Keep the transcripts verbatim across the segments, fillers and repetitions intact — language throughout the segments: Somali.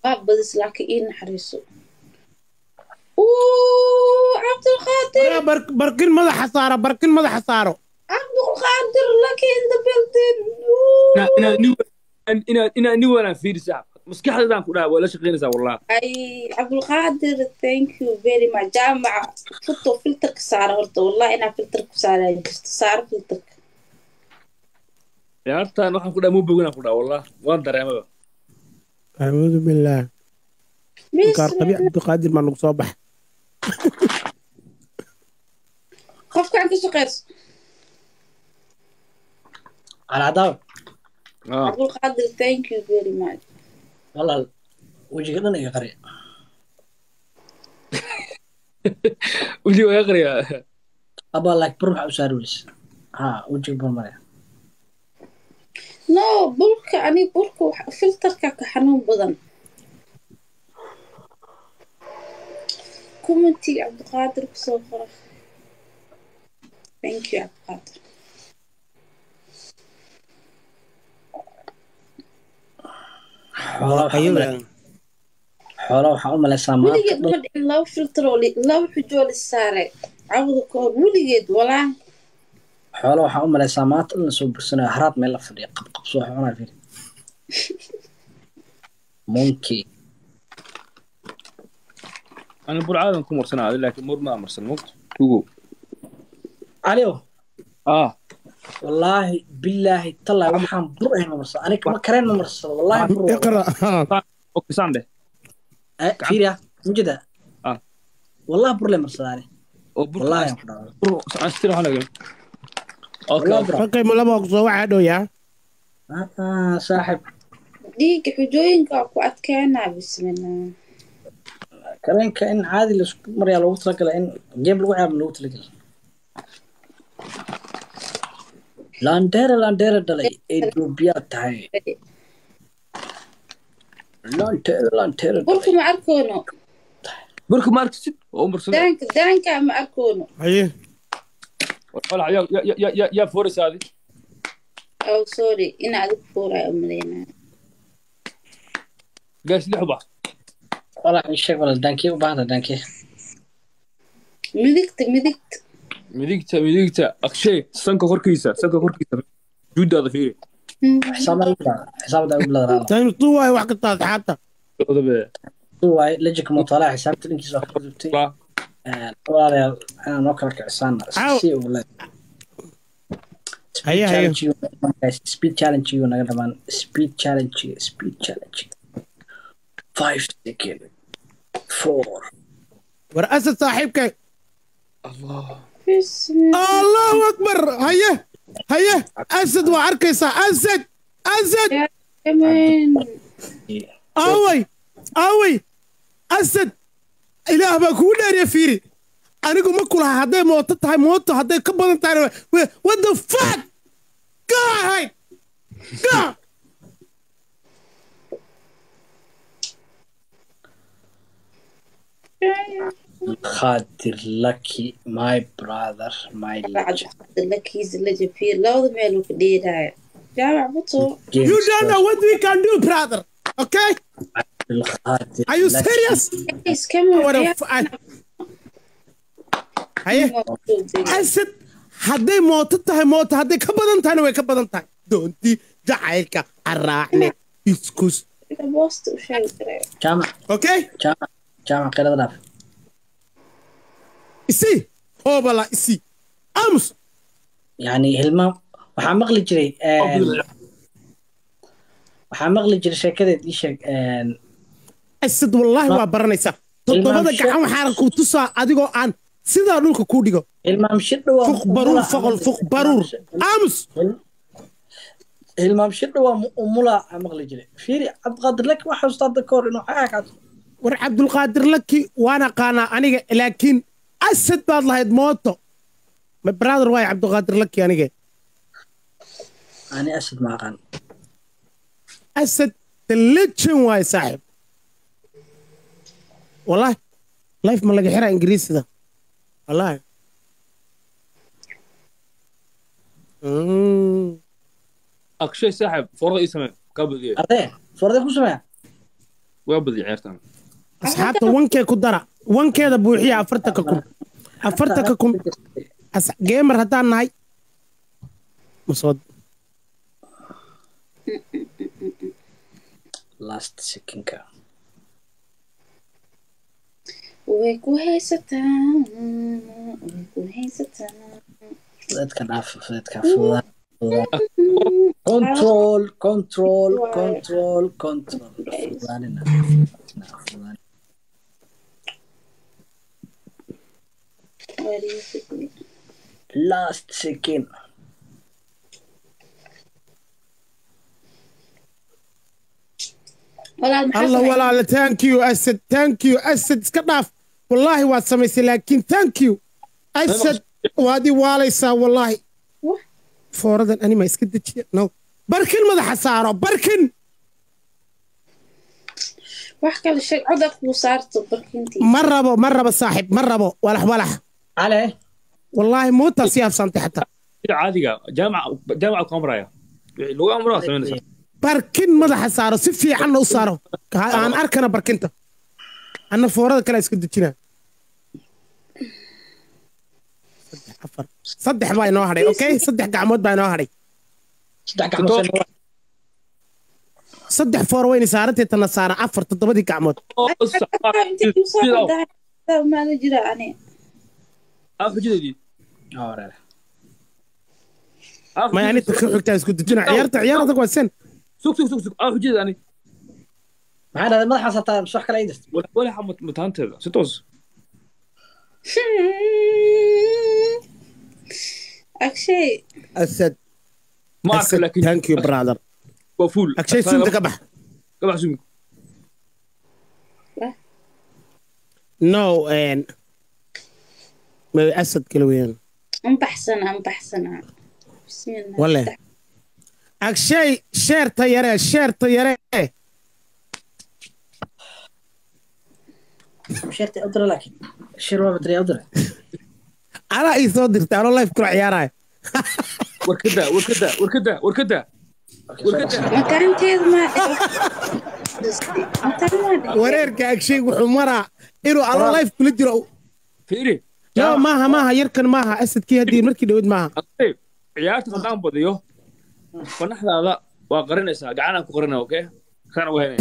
بدس لك إيه نحرسه أوه عبد القادر برك بركن ماذا حصاره بركن ماذا حصاره عبد القادر لك in the building ina ina أوه ni ina ina ni wana fiir saab maskaxdaan ku dhahay wala shaqeynaysa wallahi أي عبد القادر thank you very much جامعة فطو فلترك سعر هرت والله أنا فلترك سعر جست سعر فلترك yaartaan waxaan ku dhahay mu bogana ku dhahay wallahi waan dareemaba أعوذ بالله كار بسم طبيعي الله عبد القادر ما نقص صباح خفك عنك شقير على عداوة ah عبد القادر thank you very much والله وجهي لنا يا قرية wili waa aqriya أبا لك بروح أو سارويس ها وجهي بالمرة no بولك أنا بولك فلترك كحنون بدن كومنتي عبد القادر بسوفر thank you عبد القادر حولا وحا أيوة أملا حولا وحا أملا سامات ولقيت ما دعين لو فلترولي لو حجول السارة عبد كور ولقيت ولا حولا وحا أملا سامات إن سو برسنا هرات ميلا فدي قب قب سوح وانا فيه مونكي ana burcaadan ku marsanaaday laakiin mur ma marsan moqto tugo عليو ah والله بالله طلع وحان بر ما مرسل أنا كما كرين ما مرسل والله بر اقرأ okay sande أه فيريا مجد ah والله بر لي مرسل أنا oo burka والله aan يا خدام bur aan stiro hanaga okay والله بر فكي ملابا قصوا واحد يا آه صاحب ديك حجوينك أكو أتكانا بسم الله كرين كأن عادي لو مريا لو تلقى لأن جيب الوعي من لو تلقى لاندير لاندير دلي إدوبيات هاي لاندير لاندير بولك دلي ما أركونه burka ma arksid oo marsan دانك دانك ما أركونه هي wala ya ya ya ya ya forisaadi أو سوري إنا أدوك فورا أملينا gaas lix bax والله الشيء ولا دانكي وبعد دانكي مدكت مدكت midigta midigta akshay sanka korkiisa sanka korkiisa juudaada fiiri حساب الله حساب ده ولا غلط تايم طوى واحد قطعت حتى odabe هو لجك مطالعة حساب تلينك سوى خذتي ba والله أنا نوكلك عسان عاو. سي ولا هيا هيا سبيد تشالنج يو نقدر مان سبيد تشالنج سبيد تشالنج five second four ورأسة صاحبك allah بسم الله الله أكبر هيا هيا أسد وعركيسة أسد أسد يا كمان أوي أوي أسد إله بكون يا فيري أنا أقول ما كلها هذا موت هاي موت هذا كبر أنت what the fuck God هاي God خاطر lucky my brother my بعد legend لك هيز اللي جفير لا وضع ميلو كدير هاي جامع بطو you don't know what we can do brother okay الخاطر are you serious ايس كمان what the fuck هيا أسد هذا موت هاي موت هذا كبر أنت أنا وكبر أنت دونتي جعلك الرحمة إسكوس بوست وشاي كده جامع okay جامع جامع قيل غداف إسي هو بلا إسي أمس يعني هلما waxaa maqli jiray waxaa maqli jiray sheekadeed ii sheeg أسد والله وبرنيسا تضربنا كعم حارك وتصا أديكو عن سيدا نولك كوديكو hilmaam shidho waa فوق برور فوق فوق برور أمس hilmaam shidho waa umula aan maqli jiray fiiri cabdiqaadir laki waxa ustaada ka hor inuu xaakaas ور عبد القادر لك وأنا قانا أنا لكن أسد بعد لهيد موتو my brother واي عبد القادر لك يعني ani asad ma aqaan أسد تلتشن واي صاحب والله لايف ما لقى حرا إنجليزي ده والله akshay saaxib forada ii samee kaa badiye ardee forday ku sameeya waa badi ciyaartan asxaabta wankee ku dara wankeeda buuxiya afartanka kun afartanka kun gamer haddaan nahay masood last secondka way ku haysataa way ku haysataa dadka dhaaf dadka fuda control control control control fudana fudana last second الله ولا thank you أسد thank you أسد اسكداف والله واد سميسي لكن thank you أسد وادي واليسا والله فوردن أنا ما اسكدتش نو بركن ماذا حساره بركن وحكى الشيء عدك وصارت بركنتي مرة بو مرة بصاحب مرة بو ولح ولح عليه والله مو تصياف سنتي حتى عادي جامعة جامعة كامرايا لو أمره سمينا بركن ماذا حساره سفي عنه وصاره أنا أركنا بركنته أنا فورد كلا اسكدتشنا صدح صدح باي نو هري أوكي صدح قعمود باي نو هري صدح قعمود صدح فور وين صارت تنصار عفر تضبطي قعمود ما نجرى أنا آخر جديد أوه ما يعني تخيل حكتها اسكدتشنا عيارت عيارتك وسن سوق سوق سوق سوق آخر جديد أنا معنا ما حصلت مش كلا يدرس ولا ولا حمد متهانت هذا ستوز أكشي أسد ما أعرف لكن ثانك يو براذر وفول أكشي سمت كبح كبح سمك نو ان أسد كلوين أم بحسن أم بحسن بسم الله والله أكشي شير طيارة شير طيارة شيرتي أدرى لكن شير ما بدري أدرى أنا إيه صدرت أنا الله يفكر عيارة وركدا وركدا وركدا وركدا وركدا مكان تيز ما مكان وريرك أكشي وحمرة إنه الله الله يفكر جرو فيري لا ماها ماها يركن ماها أسد كي هدي مركي دود ماها طيب عيارتك قدام بديو فنحن هذا وقرنا إسا قعنا كقرنا أوكي كانوا وهنا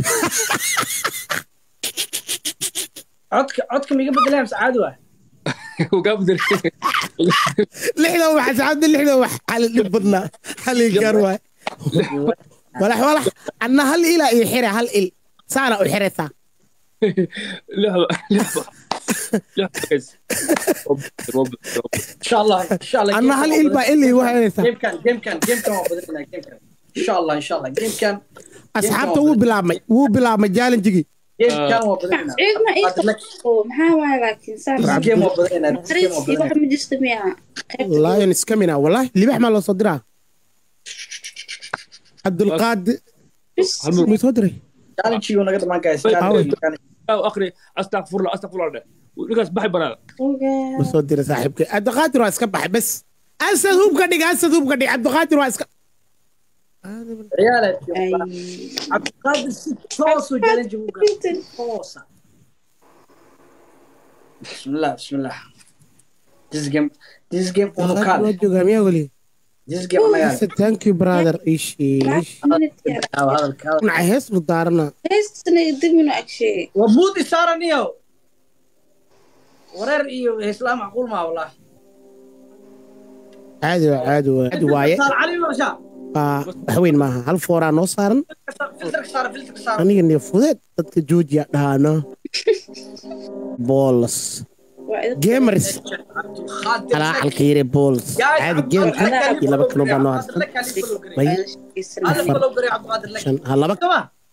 عدك عدك ميجي بدلهم سعادة وقابل لحظة واحد عبد اللحظة واحد على اللي بدنا هل الجروة ولا ولا أنا هل إلى يحرى هل إل سارة الحرثة لحظة لحظة لحظة إن شاء الله إن شاء الله أنا هل إل بقى إلي وحرثة جيم كان جيم كان جيم كان وبدلنا جيم كان إن شاء الله إن شاء الله جيم كان أصحابته هو بلا مي هو بلا مجال تجي جيم كان وبدلنا عيد ما إيه محاوى لكن صار جيم وبدلنا جيم يروح وبدلنا من جسمها والله ينسكمنا والله اللي بيحمل له صدرها عبد القادر مصدري كان شيء ونقدر ما كايس حاول. كان أو آخر أستغفر الله أستغفر الله ولقاس بحي برا مصدري صاحبك عبد القادر واسكبح بس أسد هو قديك أسد هو قديك عبد القادر واسكب عيالك عبد القادر صوص وجلن جوجا صوص بسم الله بسم الله this game this game ونكال وجهه يا ولي this game ما يعني ثانك يو براذر ايش ايش هذا الكلام نعيس بدارنا ليش نقدر منه أكشي وبودي صار نيو ورر إيو إسلام معقول ما والله عادي عادي عادي واي صار علي ولا اه وين معها هل فورا نو صارن فلترك صار فلترك صار أنا إني فوزت dadka joojiya dhahano بولس جيمرز على الخير بولس عادي جيم يلا بك نو بانو عشان هلا بك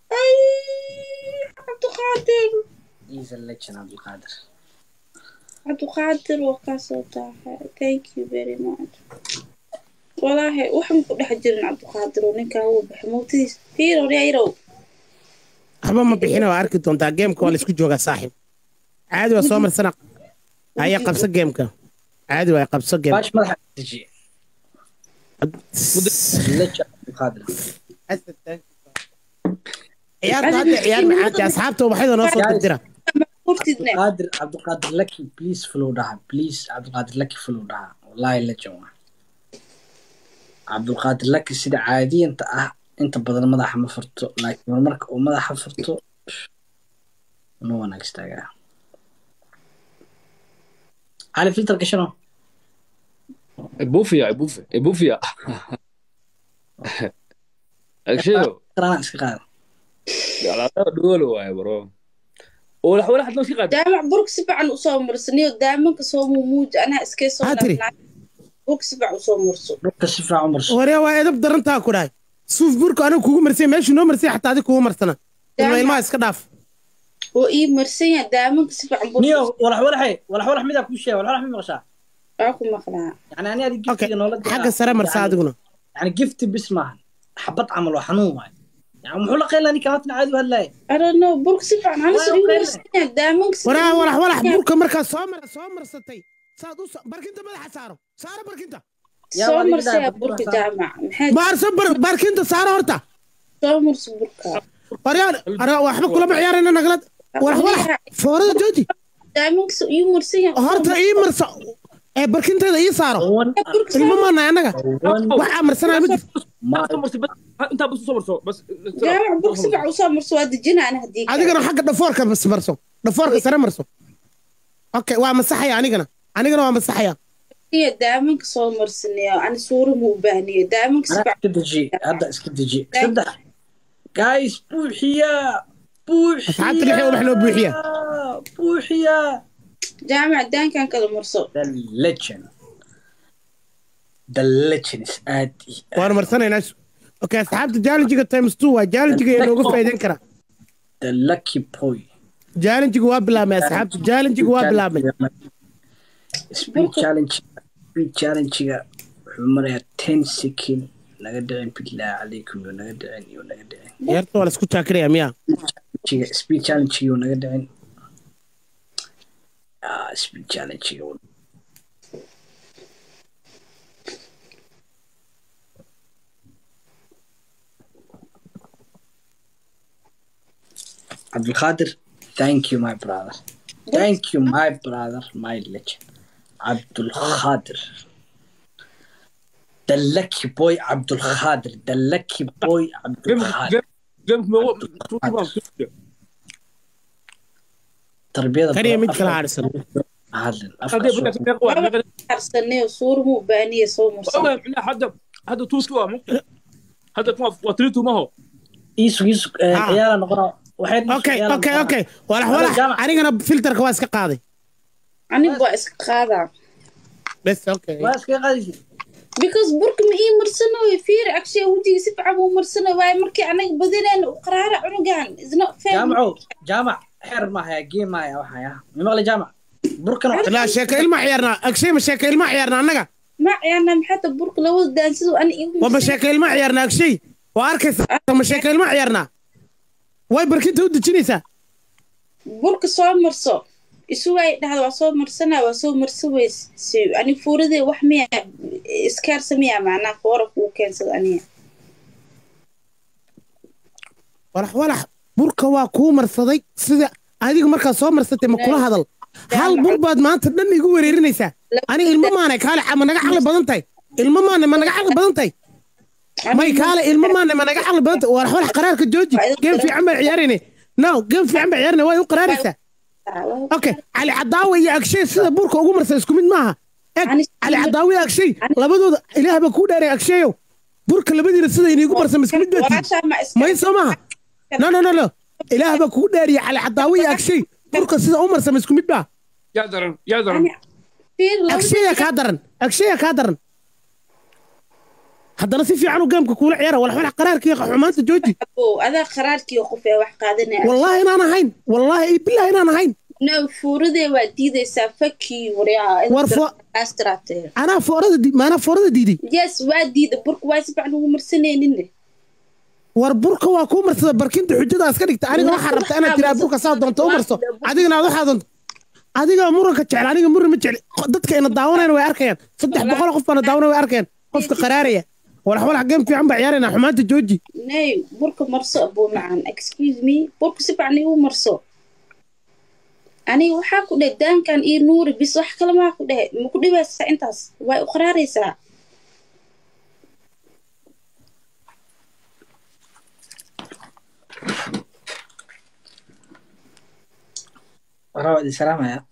عبد القادر إيز الليكشن عبد القادر عبد القادر وقاسوته thank you very much والله وحن كل حجرنا عبد القادر ونكا هو بحموتي فيرو ريرو أحبا ما بيحنا وأركي تونتا جيم كوال إسكو جوجا صاحب عادي وصومر سنة هيا قبصة جيمك عادي ويا قبصة جيم باش ملحق تجي الليكشن عبد القادر ciyaarta hadda ciyaar macaanta asxaabta waxayda noo soo dira kurtidna قادر عبد القادر لكي بليز فلو دها بليز عبد القادر لكي فلو دها والله لا جوا عبد القادر لكي سيدا عادي انت اه انت بدل مدح ما فرتو لكن مرك او مدح فرتو نو انا استاغا على فلتر كشنو بوفيا بوفيا بوفيا اكشيو ترى اسك قاد على دول واي برو ولا ولا حد لو شي قاد دامع برك سبعا usoo marsaniyo daamanka soo muuj ana iskay soo Adri. burk sibac usoo marso روح شفا عمر waree waa edab darantaa ku dhahay suuf burka anigu kugu marsay meeshu noo marsay xataa adiga kugu marsana ilma ilmaha iska dhaaf oo ii marsanya daamanka sibac burk نيو ولا ولا حي ولا ولا حميدا كل شيء ولا حميد مغشا aku maqlaa يعني انا هذه جفت okay نولد xagga sare marsa adiguna يعني جفت باسمها حبط عمل وحنون واي يعني محول قيل اني كانت عادي وهلا I don't know burk sibac ana soo ii marsanya daamanka waraa walax walax burka markaa soo mar soo marsatay saad u barkinta madaxa saaro saaro barkinta soo marsaya burka jaamac maxay baarso barkinta saaro horta soo marso burka wariyaan ara waxba kula ma ciyaarayna naglad walax walax foorada jooji daamanka soo ii marsanya horta ii marso ee barkinteeda ii saaro ilma maana anaga waxa marsanaa mid انت بس صبر بس jaamac burk sibac usoo marso waa dejina ana hadii adigana xagga dhafoorka bas marso dhafoorka sare marso okay waa masaxaya anigana anigana waa masaxaya iyo daamanka soo marsanayo ana suuro mu baahniyo daamanka انا sibac اسكدجي هذا اسكدجي صدق جايز بوحيا بوحيا أصحاب اللي حلو حلو بوحيا. بوحيا jaamac daankan kala marso the legend the legend is ادي waan marsanaynaa okay asxaabta challenge-ga times two waa challenge-ga ee looga faa'iideyn karaa the lucky boy challenge-ga waa bilaabmay asxaabta challenge-ga waa bilaabmay speed challenge speed challenge عمرها ten second naga dhicin billah alaykum yo naga dhicin yo naga dhicin yarta waa la isku taakiraya miya speed challenge yo naga dhicin ah speed challenge yo Abdul Qadir, thank you my brother, thank you my brother, my legend Abdul Qadir, the lucky boy Abdul Qadir, the lucky boy Abdul Qadir. تربية kariya mid kala harsan هذا harsanay suuro mu baahniyo soo marso هذا هذا توسكو هذا وتريتو ما هو يسوق يسوق عيال نقرا واحد okay okay okay walax walax anigana filterka waa iska qaaday anigu waa iska qaadaa bes okay بس كي غادي because burka ma ii marsanayo fiir akshay wajiga si fiican u marsanayo waayo markii anaga badinayna u qaraara cunugan is not fair جامعو جامع حر ما هي جيم ما هي وحيا مغلي جامع بركنا la sheeka ilma ciyaarna agshay ma sheeka ilma ciyaarna anaga ma ciyaarna maxaa burka labada daan sidoo an iigu waa ma sheeka ilma ciyaarna agshay waa arkaysa ma sheeka ilma ciyaarna way barkinta u dejinaysaa burka soo marso isu way dhahdo waa soo marsana waa soo marso weys ani fuurade wax miya iskaar sameeya macnaa foora ku keensad aniga walax walax burka waa kuu marsaday sida adiga markaa soo marsatay ma kula hadal hal bur baad maanta dhan igu wereerinaysaa aniga ilmo maanay kaale ma naga caqli badan tahay ilmo maanay ma naga caqli badan tahay may kaale ilmo maanay ma naga caqli badan tahay walax walax qaraarka jooji geem fiican baa ciyaarayne no geem fiican baa ciyaarayne waa u qaraaraysaa okay cali cadaawe iyo agshay sida burka ugu marsay isku mid maaha eg cali cadaawe iyo agshay labadooda ilaah baa kuu dheeray agshayow burka labadiina sida iniigu marsay isku mid baa may soo maaha no no no no ilaah baa kuu dheeriya cali cadaawe iyo agshay burka sida u marsay isku mid baa يا درن يا درن agsheeya kaa daran agsheeya kaa daran haddana si fiican u geemka kuula ciyaara walax walax qaraarkii xumaanta jooji adaa qaraarkii qof ee wax qaadanaya wallahi inaan ahayn wallahi billahi inaan ahayn no fuurade waa diidaysaa fakii waryaa war fo astrate anaa foorada di maana foorada diiday yes waa diida burka waa si fiican ugu marsanaynin war burka waa kuu marsada barkinta xujada iska dhigta aniga waxaa rabta inaad tiraa burka saa doonto u marso adigana aad waxaa doonto adiga muranka jecel aniga muran ma jecel dadka ina daawanayna way arkayaan saddex boqol qof baana daawanaya way arkayaan qofka qaraaraya walax walax game fiican baa ciyaaraynaa xumaanta jooji nay burka marso abuu macaan excuse me burka si fiican igu marso aniga waxaa ku dheh daankan iyo nuuri bis wax kale maa ku dheh ma ku dhibaysaa intaas way u qaraaraysaa Warawa di salamaya.